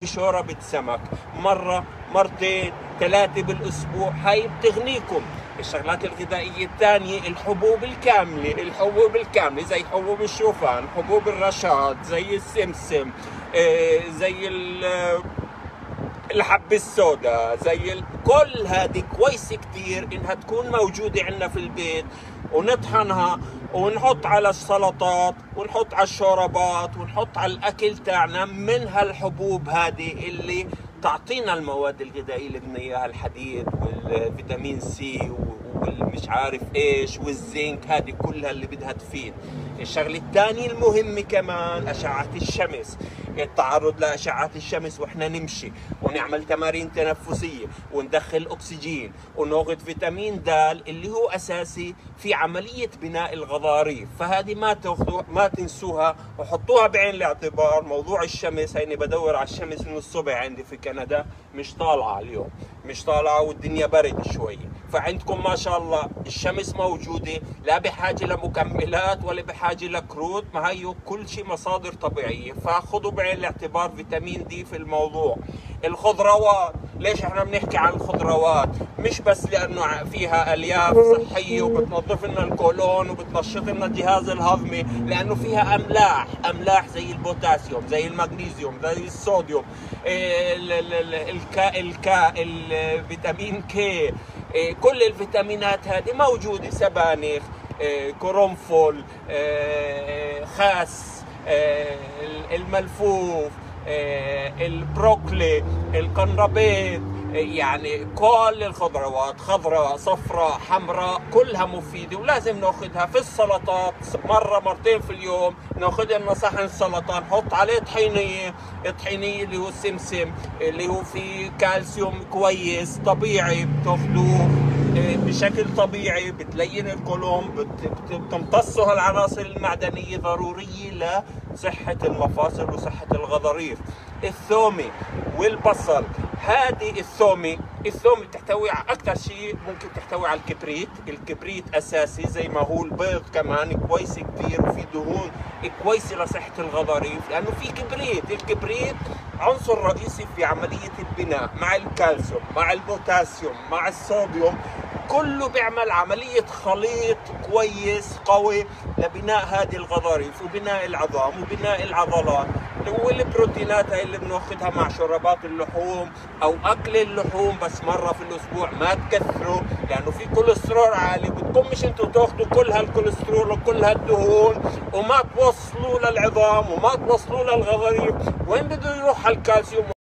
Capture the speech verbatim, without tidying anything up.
شوربة سمك مرة مرتين ثلاثة بالأسبوع، هاي بتغنيكم. الشغلات الغذائية الثانية الحبوب الكاملة، الحبوب الكاملة زي حبوب الشوفان، حبوب الرشاد، زي السمسم، زي الحب السوداء، زي ال... كل هذه كويس كثير انها تكون موجودة عندنا في البيت، ونطحنها ونحط على السلطات ونحط على الشوربات ونحط على الاكل تاعنا من هالحبوب هذه اللي تعطينا المواد الغذائية اللي بدنا اياها، الحديد والفيتامين سي والمش عارف ايش والزنك، هذه كلها اللي بدها تفيد. الشغله الثانيه المهمه كمان اشعه الشمس، التعرض لاشعه الشمس واحنا نمشي ونعمل تمارين تنفسيه وندخل اكسجين وناخذ فيتامين د اللي هو اساسي في عمليه بناء الغضاريف، فهذه ما تاخذوها ما تنسوها وحطوها بعين الاعتبار. موضوع الشمس هيني بدور على الشمس من الصبح، عندي في كندا مش طالعه اليوم، مش طالعه والدنيا برد شوي، فعندكم ما شاء الله الشمس موجوده، لا بحاجه لمكملات ولا بحاجه لكروت، ما هي كل شيء مصادر طبيعيه، فخذوا بعين الاعتبار فيتامين دي في الموضوع. الخضروات، ليش احنا بنحكي عن الخضروات؟ مش بس لانه فيها الياف صحيه وبتنظف لنا الكولون وبتنشط لنا الجهاز الهضمي، لانه فيها املاح، املاح زي البوتاسيوم، زي المغنيسيوم، زي الصوديوم، الكا الكا الفيتامين كي، كل الفيتامينات هذه موجوده، سبانخ، قرنفل، خس، الملفوف، البروكلي، القرنبيط، يعني كل الخضروات، خضراء صفراء حمراء، كلها مفيده ولازم ناخذها في السلطات مره مرتين في اليوم. ناخذ لنا صحن سلطه نحط عليه طحينيه، الطحينيه اللي هو السمسم اللي هو فيه كالسيوم كويس طبيعي، بتاخذوه بشكل طبيعي، بتلين القولون، بتمتصوا هالعناصر المعدنيه ضروريه لصحه المفاصل وصحه الغضاريف. الثومه والبصل، هذه الثومه الثومه بتحتوي على اكثر شيء ممكن تحتوي على الكبريت، الكبريت اساسي زي ما هو البيض كمان كويس كثير، وفي دهون كويسه لصحه الغضاريف لانه في كبريت. الكبريت عنصر رئيسي في عمليه البناء مع الكالسيوم مع البوتاسيوم مع الصوديوم، كله بيعمل عملية خليط كويس قوي لبناء هذه الغضاريف وبناء العظام وبناء العضلات. والبروتينات هاي اللي بناخذها مع شربات اللحوم او اكل اللحوم بس مرة في الاسبوع، ما تكثروا لانه في كوليسترول عالي، بدكم مش انتم تاخذوا كل هالكوليسترول وكل هالدهون وما توصلوا للعظام وما توصلوا للغضاريف، وين بده يروح هالكالسيوم؟